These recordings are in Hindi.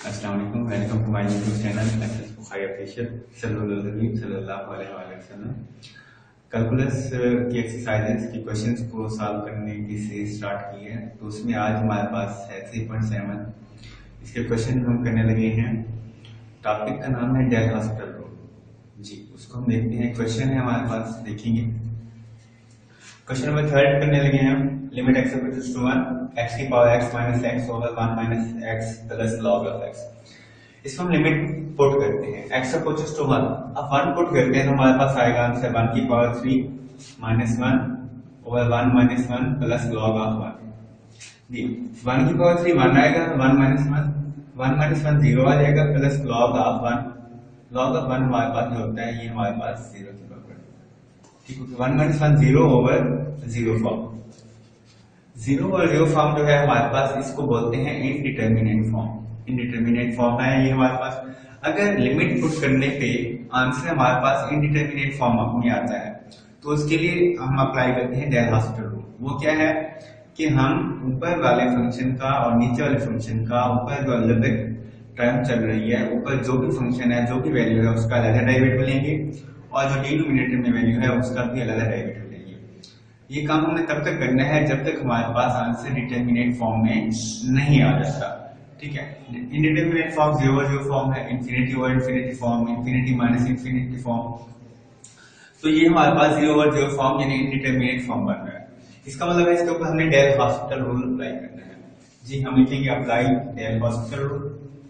अस्सलाम वालेकुम, welcome to my YouTube channel Bukhari official सल्लल्लाहु अलैहि वसल्लम। कैलकुलस की एक्सरसाइजेस की क्वेश्चंस को सॉल्व करने की से स्टार्ट की है, तो उसमें आज हमारे पास है 3.7। इसके क्वेश्चन हम करने लगे हैं। टॉपिक का नाम है डेल हॉस्पिटल रूल। जी, उसको हम देखते हैं। क्वेश्चन है हमारे पास, देखेंगे। क्वेश्चन नंबर 3 करने लगे हैं। Limit x equals to 1 x की power x minus x over 1 minus x plus log of x। इसको हम लिमिट पुट करते हैं। x इक्वल्स टू 1, अब 1 पुट करते हैं तो हमारे पास आएगा आंसर 1 की power 3 minus 1 over 1 minus 1 plus log of 1। जी, 1 की पावर 3 1 आएगा, 1 माइनस 1 0 आ जाएगा, plus log of 1। log of 1 हमारे पास जो होता है ये हमारे पास 0 की पावर, ठीक है। 1 माइनस 1 0 ओवर 0 फॉर्म। 0 और 0 फॉर्म जो है हमारे पास, इसको बोलते हैं इनडिटर्मिनेट फॉर्म। इनडिटर्मिनेट फॉर्म है ये हमारे पास। अगर लिमिट पुट करने पे आंसर हमारे पास इनडिटर्मिनेट फॉर्म में आता है, तो उसके लिए हम अप्लाई करते हैं डेल हॉस्पिटल रूल। वो क्या है कि हम ऊपर वाले फंक्शन का और नीचे वाले फंक्शन का, ऊपर जो अल्जेब्रिक टर्म चल रही है, ऊपर जो भी फंक्शन है, जो भी वैल्यू है, उसका अलग डेरिवेटिव लेंगे, और जो डिनोमिनेटर में वैल्यू है उसका भी अलग डेरिवेटिव लेंगे। ये काम हमें तब तक करना है जब तक हमारे पास आंसर डिटर्मिनेट फॉर्म में नहीं आ जाता, ठीक है। इनडिटर्मिनेट फॉर्म 0 ओवर 0 फॉर्म है, infinity over infinity form, infinity minus infinity form. तो ये हमारे पास 0 ओवर 0 फॉर्म यानी इनडिटर्मिनेट फॉर्म बन रहा है। इसका मतलब है इसके ऊपर हमने डेल हॉस्पिटल रूल अप्लाई करना है। जी, हम लिखेंगे apply del hospital rule.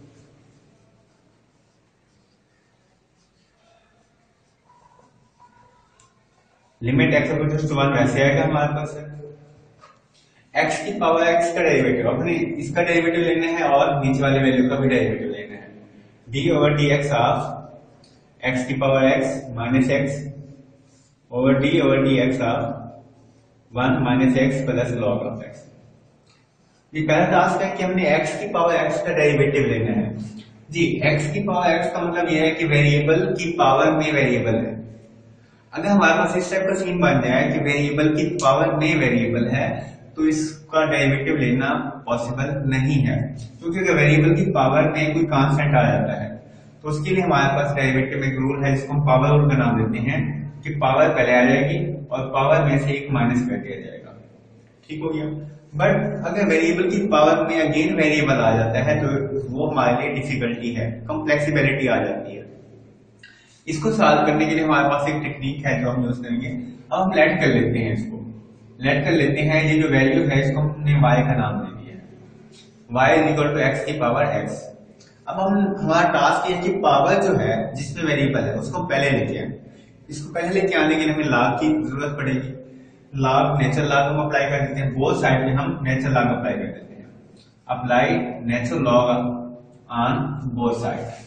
Limit x equals to 1 वैसे आएगा हमारे पास है। x की पावर x का डेरिवेटिव, अपने इसका डेरिवेटिव लेना है और नीचे वाले वैल्यू का भी डेरिवेटिव लेना है। d over dx of x की power x minus x over d over dx of 1 minus x plus log of x। ये पहला टास्क है कि हमने x की पावर x का डेरिवेटिव लेना है। जी, x की पावर x का मतलब यह है कि वेरिएबल की पावर में वेरिएबल है। अगर हमारे पास इस टाइप का सीन बन जाए कि वेरिएबल की पावर में वेरिएबल है, तो इसका डेरिवेटिव लेना पॉसिबल नहीं है, क्योंकि अगर वेरिएबल की पावर में कोई कांस्टेंट आ जाता है, तो उसके लिए हमारे पास डेरिवेटिव में एक रूल है जिसको हम पावर रूल का नाम देते हैं, कि पावर पहले आ जाएगी और पावर में से एक माइनस कर दिया जाएगा, ठीक हो गया। बट अगर वेरिएबल की पावर में अगेन वेरिएबल आ जाता है, तो वो हमारे लिए डिफिकल्टी है, कॉम्प्लेक्सिबिलिटी आ जाती है। इसको सॉल्व करने के लिए हमारे पास एक टेक्निक है जो हम यूज करेंगे। अब हम लेट कर लेते हैं, इसको लेट कर लेते हैं। ये जो वैल्यू है इसको हमने y का नाम दे दिया है, y is equal to x की पावर x। अब हम हमारा टास्क ये कि पावर जो है जिसमें वेरिएबल है उसको पहले लेके आए। इसको पहले लेके आने के लिए हमें लॉग की जरूरत पड़ेगी। लॉग, नेचुरल लॉग हम अप्लाई कर देते हैं। बोथ साइड में हम नेचुरल लॉग अप्लाई कर देते हैं। Apply natural log on both side.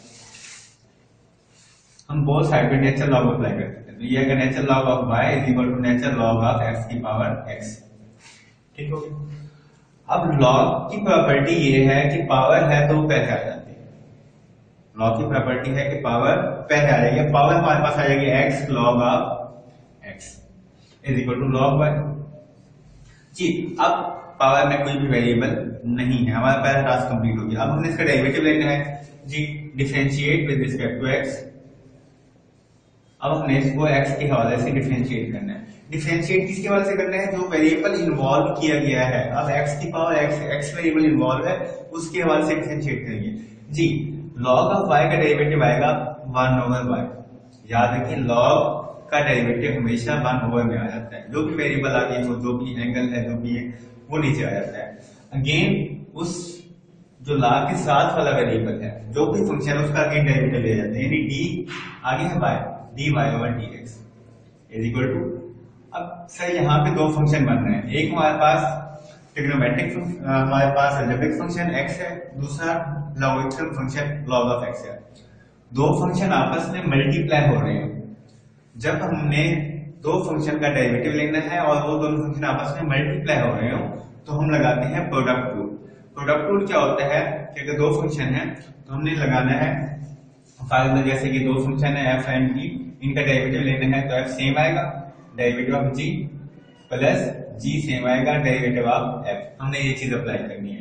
हम बोथ साइड पे नेचुरल लॉग अप्लाई कर देते हैं। तो ये natural log of y is equal to natural log of x की पावर x, ठीक हो गया। अब लॉग की प्रॉपर्टी ये है कि पावर है तो पहले आ जाती है। लॉग की प्रॉपर्टी है कि पावर पहले आ जाएगी। पावर हमारे पास आ जाएगी x log of x is equal to log y। जी, अब पावर में कोई भी वेरिएबल नहीं है, हमारा पहला टास्क कंप्लीट हो गया। अब हमने इसका डेरिवेटिव लेना है। जी, differentiate with respect to x। अब हमने इसको x के हवाले से डिफरेंशिएट करना है। डिफरेंशिएट किसके हवाले से करना है? जो वेरिएबल इन्वॉल्व किया गया है। अब x की पावर x वेरिएबल इन्वॉल्व है, उसके हवाले से डिफरेंशिएट करेंगे। जी, log ऑफ y का डेरिवेटिव आएगा 1 ओवर y। याद रखिए, log का डेरिवेटिव हमेशा 1 ओवर में आ जाता है। जो भी वेरिएबल आ गई हो, जो भी एंगल है, जो भी है, वो नीचे आ जाता है। अगेन उस जो log के साथ वाला वेरिएबल है, जो भी फंक्शन है, उसका अगेन डेरिवेटिव ले जाते हैं। यानी d आगे है y, dy over dx is equal to. अब सर यहाँ पे दो फंक्शन बन रहे हैं। एक हमारे पास ट्रिग्नोमेट्रिक हमारे पास अलजेब्रिक फंक्शन x है, दूसरा logarithmic function log of x है। दो फंक्शन आपस में मल्टीप्लाई हो रहे हैं। जब हमने दो फंक्शन का डेरिवेटिव लेना है और वो दोनों फंक्शन आपस में मल्टीप्लाई हो रहे हो, तो हम लगाते हैं प्रोडक्ट रूल। प्रोडक्ट रूल क्या होता है कि अगर दो फंक्शन है तो हमने लगाना है, जैसे कि दो फंक्शन है f एंड g, इनका डेरिवेटिव लेना है तो f सेम आएगा, derivative of g plus g same आएगा, डेरिवेटिव ऑफ f। हमने ये चीज अप्लाई करनी है।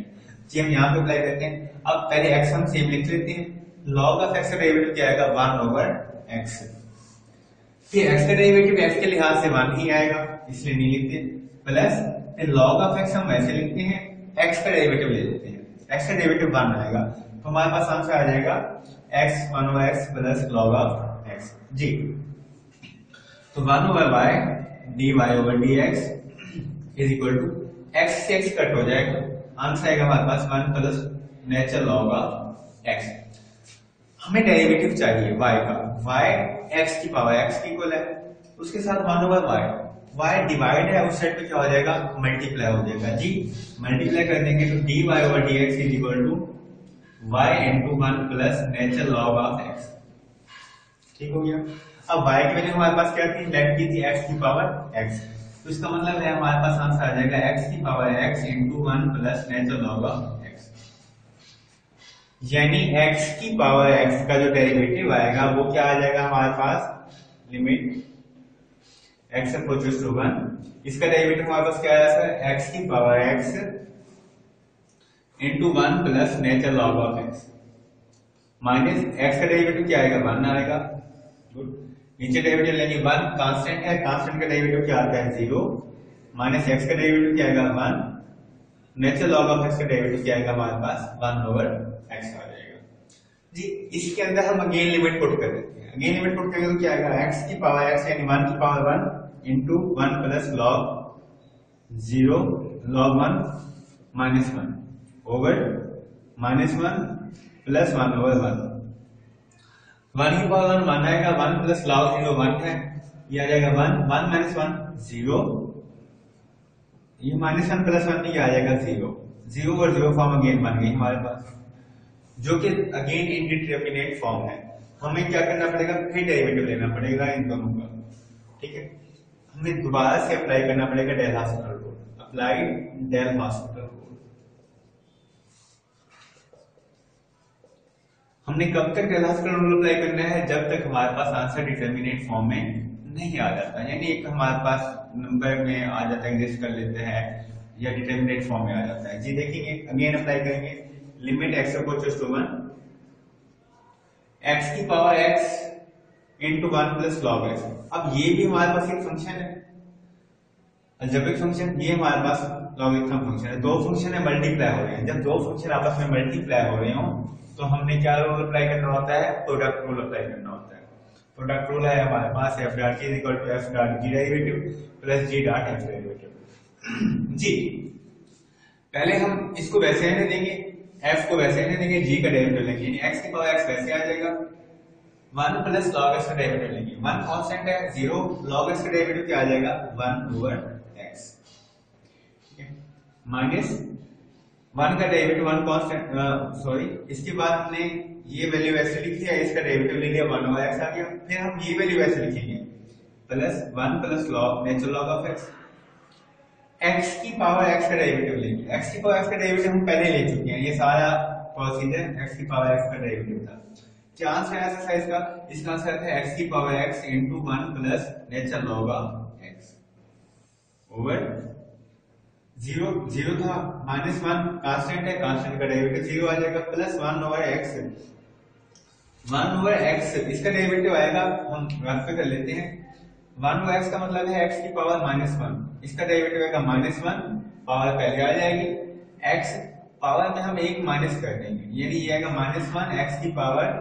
जी हम यहाँ पे अप्लाई करते हैं। अब पहले x हम सेम लिख लेते हैं, log ऑफ x का डेरिवेटिव क्या आएगा 1/x। फिर x का डेरिवेटिव x के लिहाज से 1 ही आएगा इसलिए नहीं लिखते, प्लस फिर log ऑफ x हम वैसे लिखते हैं, x का डेरिवेटिव ले लेते हैं, x का डेरिवेटिव 1 आएगा तो हमारे पास आंसर आ जाएगा x 1/x plus log of x। जी तो 1/y dy/dx is equal to x से x कट हो जाएगा, आंसर आएगा हमारे पास 1 plus natural log of x। हमें डेरिवेटिव चाहिए y का, y x की पावर x की इक्वल है, उसके साथ 1/y, y डिवाइड है उस साइड पे क्या हो जाएगा मल्टीप्लाई हो जाएगा। जी मल्टीप्लाई कर देंगे तो dy/dx is equal to y into 1 plus natural log of x। ठीक हो गया। अब y की वैल्यू हमारे पास क्या थी, लेट की थी x की पावर x, तो इसका मतलब है हमारे पास आंसर आ जाएगा x की power x into 1 plus natural log of x। यानी x की पावर x का जो डेरिवेटिव आएगा वो क्या आ जाएगा हमारे पास, लिमिट x अप्रोचेस टू 1, इसका डेरिवेटिव हमारे पास क्या आया सर, x की power x into 1 plus natural log of x minus x का डेरिवेटिव क्या आएगा 1 आएगा। गुड, नीचे डेरिवेटिव लेंगे 1, कांस्टेंट है, कांस्टेंट का डेरिवेटिव क्या आता है 0, माइनस x का डेरिवेटिव क्या आएगा 1, नेचुरल लॉग ऑफ x का डेरिवेटिव क्या आएगा हमारे पास 1/x आ जाएगा। जी इसके अंदर हम अगेन लिमिट पुट कर देते हैं, अगेन लिमिट पुट करेंगे तो क्या आएगा x की पावर x यानी 1 की power 1 into 1 plus log 0 log 1 minus 1 over minus 1 plus 1/1, 1 की पावर 1 1 आएगा, 1 प्लस log 0 1 है, ये आ जाएगा 1, 1 माइनस 1 0, ये माइनस 1 प्लस 1 ये आ जाएगा 0, 0 और 0 फॉर्म अगेन बन गई हमारे पास, जो कि अगेन इंडिटरमिनेट फॉर्म है। हमें क्या करना पड़ेगा, फिर डेरिवेटिव लेना पड़ेगा इन दोनों का। ठीक है, हमें दोबारा से अप्लाई करना पड़ेगा डेल hospital rule, apply del hospital rule. हमने कब तक डेल हॉस्पिटल रूल अप्लाई करना है, जब तक हमारे पास आंसर डिटरमिनेट फॉर्म में नहीं आ जाता, यानी एक हमारे पास नंबर में आ जाता है, एग्जिस्ट कर लेते हैं या डिटरमिनेट फॉर्म में आ जाता है। जी देखेंगे, अगेन अप्लाई करेंगे, limit x approaches to 1, x की power x into 1 plus log x। अब ये भी हमारे पास एक फंक्शन है, अलजेब्रिक फंक्शन, ये हमारे पास लॉगरिथम फंक्शन है, दो फंक्शन है मल्टीप्लाई हो रहे हैं। जब दो फंक्शन आपस में मल्टीप्लाई हो रहे हो तो हमने क्या रूल अप्लाई करना होता है, प्रोडक्ट रूल अप्लाई करना होता है। प्रोडक्ट रूल है हमारे पास f dot g equal to f dot g derivative plus g dot h derivative. जी पहले हम इसको वैसे रहने देंगे, f को वैसे रहने देंगे, g का डेरिवेटिव लेंगे, यानी x की पावर x वैसे आ जाएगा, 1 प्लस log x का डेरिवेटिव लेंगे, 1 कांस्टेंट है 0, log x का डेरिवेटिव क्या आ जाएगा 1/x, माइनस 1 का डेरिवेटिव 1 कांस्टेंट सॉरी, इसके बाद हमने ये वैल्यू वैसे लिखी है, इसका डेरिवेटिव ले लिया 1/x आ गया, फिर हम ये वैल्यू वैसे लिखेंगे plus 1 plus log natural log of x, x की पावर x का डेरिवेटिव लेंगे, x की पावर x का डेरिवेटिव हम पहले ले चुके हैं, ये सारा प्रोसीजर x की पावर x का डेरिवेटिव था। क्या आंसर है एक्सरसाइज का, इसका आंसर है x की power x into 1 plus natural log of x over 0 था, माइनस 1 कांस्टेंट है, कांस्टेंट का डेरिवेटिव 0 आ जाएगा, प्लस 1/x, 1/x इसका डेरिवेटिव आएगा, हम रफ कर लेते हैं, 1/x का मतलब है x की पावर -1, इसका डेरिवेटिव आएगा -1, पावर पहले आ जाएगी, x पावर में हम एक माइनस कर देंगे, यानी ये आएगा -1, x की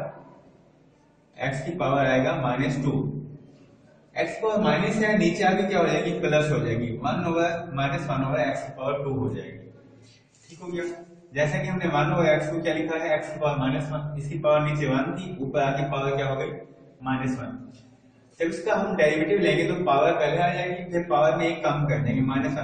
पावर आएगा -2, x पावर माइनस है, नीचे आगे क्या हो जाएगी प्लस हो जाएगी, 1/-1/x की पावर 2 हो जाएगी। ठीक हो गया। जैसा कि हमने 1/x को क्या लिखा है, x की पावर -1, इसकी पावर नीचे 1 थी, ऊपर आके पावर क्या हो गई -1। जब इसका हम डेरिवेटिव लेंगे तो पावर पहले आ जाएगी, फिर पावर में एक कम कर देंगे,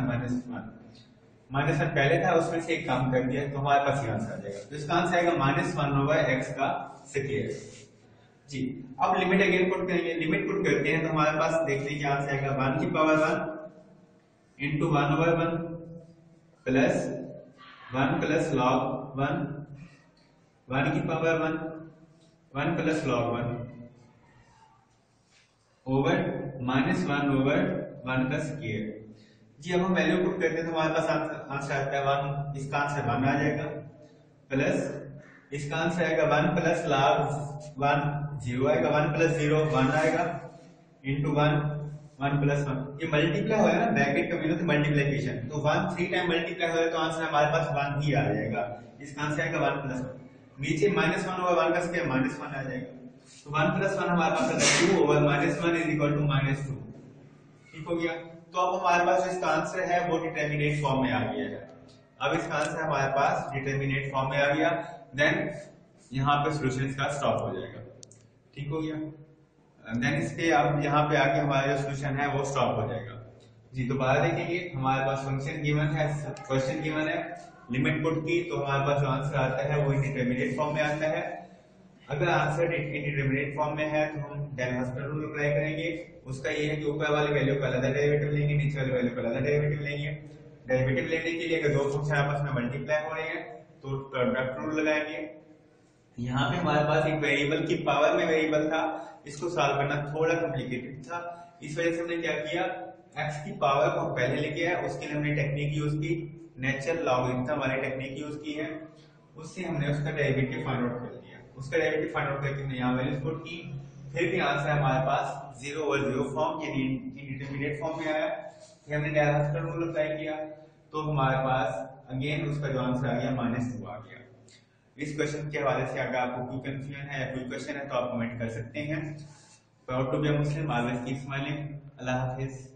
-1 पहले था उसमें से एक कम कर दिया, तो हमारे पास ये आंसर आ जाएगा, तो इसका आंसर आएगा -1/x का स्क्वायर। जी अब लिमिट अगेन पुट करेंगे, लिमिट पुट करते हैं तो हमारे पास देखते हैं क्या आंसर आएगा, 1 की power 1 into 1/1 plus 1 plus log 1, 1 की पावर 1 प्लस log 1 ओवर -1/1 का स्क्वायर। जी अब हम वैल्यू पुट करते हैं तो हमारे पास आंसर आता है 1, इसका आंसर 1 आ जाएगा, प्लस इसका आंसर आएगा 1 प्लस log 1 0 आएगा, 1 प्लस 0 1 आएगा, इंटू 1 1 प्लस 1, ये मल्टीप्लाई होगा ना, ब्रैकेट का मीन होता है मल्टीप्लिकेशन, तो 1 3 टाइम मल्टीप्लाई होगा तो आंसर हमारे पास 1 ही आ जाएगा, इसका आंसर आएगा 1 प्लस 1। नीचे माइनस 1 होगा, 1 का स्क्वायर माइनस 1 आ जाएगा, तो 1 प्लस 1 हमारे पास आता है 2 over minus 1 is equal to minus 2। ठीक हो गया, तो अब हमारे पास इसका आंसर है वो डिटरमिनेट फॉर्म में आ गया है। अब इसका आंसर हमारे पास डिटरमिनेट फॉर्म में आ गया, देन यहाँ पे सॉल्यूशन का स्टॉप हो जाएगा। ठीक हो गया, देन इसके अब यहाँ पे आके हमारा जो सॉल्यूशन है वो स्टॉप हो जाएगा। जी दोबारा देखेंगे, हमारे पास फंक्शन गिवन है, क्वेश्चन गिवन है, लिमिट पुट की, तो हमारे पास जो आंसर आता है वो इंडिटरमिनेट फॉर्म में आता है। अगर आंसर इंडिटरमिनेट फॉर्म में है तो हम डेल हॉस्पिटल रूल अप्लाई करेंगे। उसका ये है कि ऊपर वाले वैल्यू का अलग डेरिवेटिव लेंगे, नीचे वाले वैल्यू का अलग डेरिवेटिव लेंगे। डेरिवेटिव लेने के लिए अगर दो फंक्शन आपस में मल्टीप्लाई हो रहे हैं तो प्रोडक्ट रूल लगाएंगे। यहाँ पे हमारे पास एक वेरिएबल की पावर में वेरिएबल था, इसको सॉल्व करना थोड़ा कॉम्प्लिकेटेड था, इस वजह से हमने क्या किया, x की पावर को पहले लेके आए, उसके लिए हमने टेक्निक यूज की, नेचुरल लॉगरिथम वाली टेक्निक यूज की है, उससे हमने उसका डेरिवेटिव फाइंड आउट कर लिया। उसका डेरिवेटिव फाइंड आउट करके हमने यहाँ वैल्यूज पुट की, फिर भी आंसर हमारे पास 0 ओवर 0 फॉर्म यानी इंडिटरमिनेट फॉर्म में आया। फिर हमने डेल हॉस्पिटल रूल अप्लाई किया तो हमारे पास अगेन उसका जो आंसर आ गया -2 आ गया। इस क्वेश्चन के हवाले से अगर आपको कोई कंफ्यूजन है या कोई क्वेश्चन है तो आप कमेंट कर सकते हैं। Proud to be a Muslim, always keep smiling. अल्लाह हाफिज।